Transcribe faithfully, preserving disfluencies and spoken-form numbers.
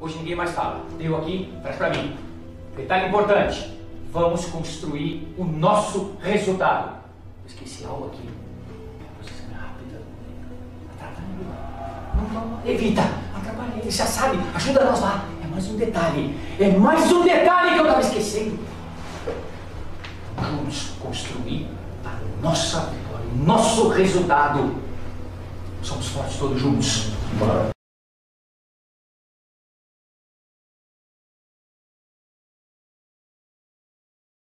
Hoje ninguém mais fala. Deu aqui, traz pra mim. Detalhe importante. Vamos construir o nosso resultado. Eu esqueci algo aqui. Precisa ser rápida. Atrapalha ele. Não, não, não. Evita. Atrapalha ele. Já sabe. Ajuda nós lá. É mais um detalhe. É mais um detalhe que eu estava esquecendo. Vamos construir a nossa vitória, o nosso resultado. Somos fortes todos juntos. Bora.